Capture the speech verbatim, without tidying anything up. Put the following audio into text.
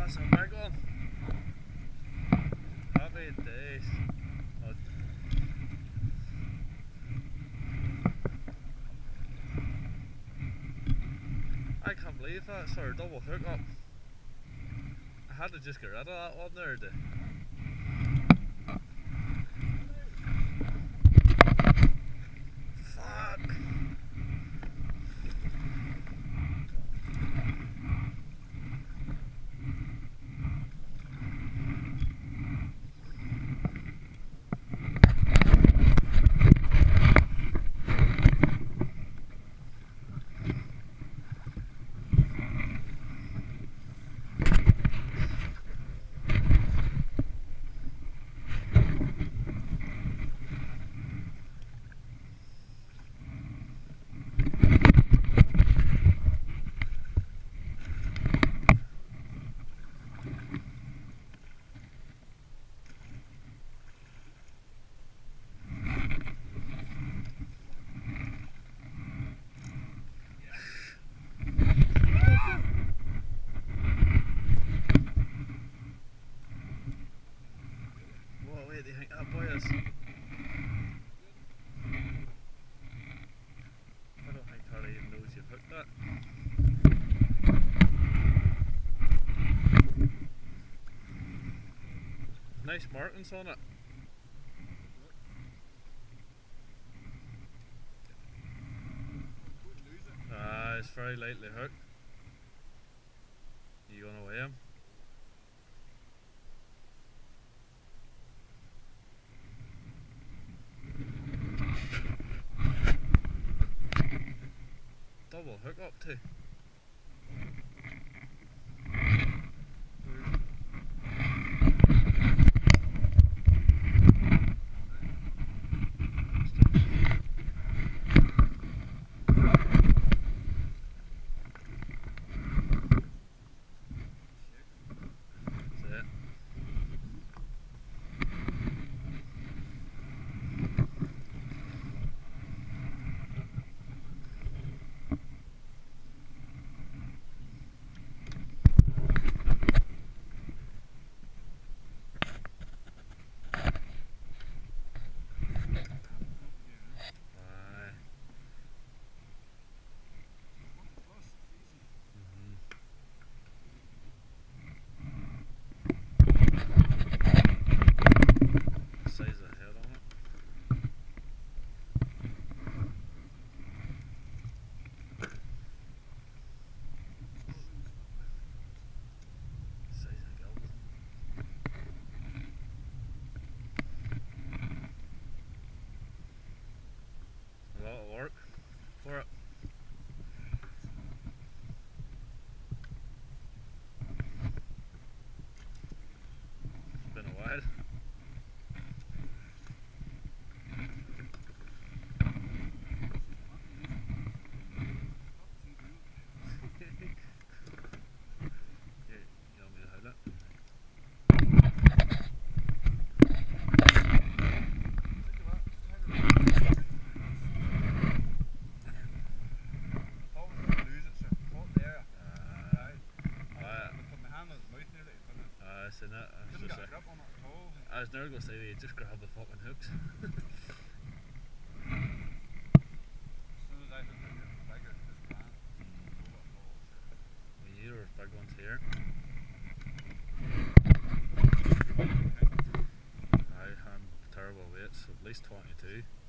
That's a big one. Happy days. Oh. I can't believe that sort of double hook up. I had to just get rid of that one there. To Fuck. What way do you think that boy is? I don't think Harry even knows you've hooked that. Nice markings on it. Ah, it's very lightly hooked. You gonna weigh him? Double hook up too. Work for it. It's been a while. Yeah, you want me to hold it? In it. I was, just like, I was never going to say that you just grab the fucking hooks. As soon as I hook it, it's bigger, it's fine. We need our big ones here. I am terrible weights, so at least twenty-two.